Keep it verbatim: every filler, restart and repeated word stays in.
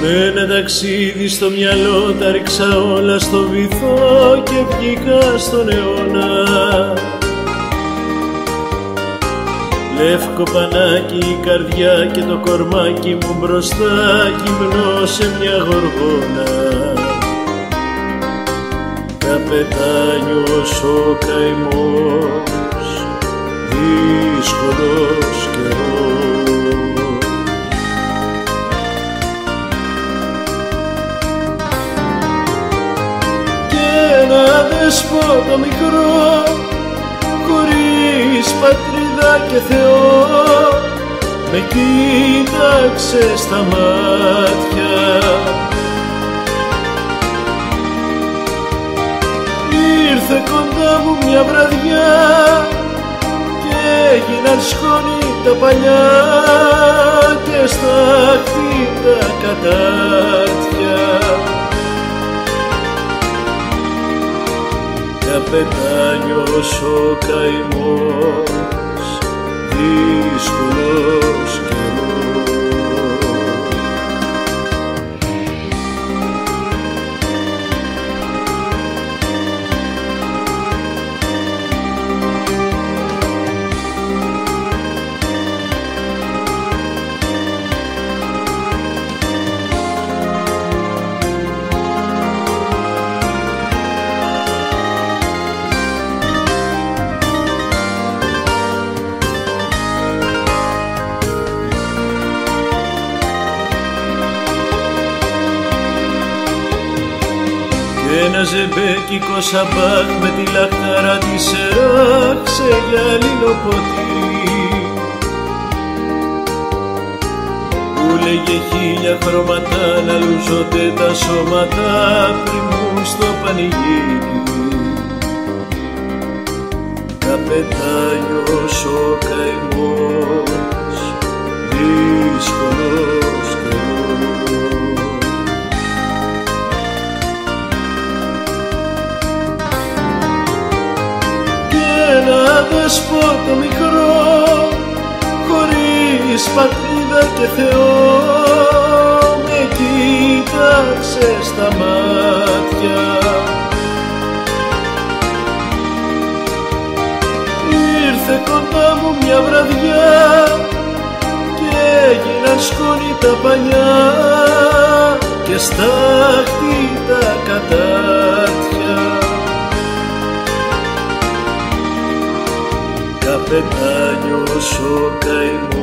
Ένα ταξίδι στο μυαλό τα ρίξα όλα στο βυθό και βγήκα στον αιώνα. Λεύκο πανάκι η καρδιά και το κορμάκι μου μπροστά γυμνό σε μια γοργόνα. Καπετάνιος ο καημός, δύσκολος καιρός. Κι ένα δεσπότο μικρό, χωρίς πατρίδα και Θεό, με κοίταξε στα μάτια. Ήρθε κοντά μου μια βραδιά και έγιναν σκόνη τα παλιά και στάχτη τα κατάρτια. Καπετάνιος ο καημός, δύσκολος καιρός. Ένα ζεμπέκικο σαμπάκ με τη λαχταρά της εράξε γυάλινο ποτήρι που λέγε χίλια χρώματα να λουζονται τα σώματα πριν μου στο πανηγύρι. Καπετάνιος ο καημός, δύσκολος καιρός. Ένα δεσπότο μικρό, χωρίς πατρίδα και Θεό, με κοίταξε στα μάτια. Ήρθε κοντά μου μια βραδιά και έγιναν σκόνη τα παλιά και στάχτη τα κατάρτια. Καπετάνιος ο καημός,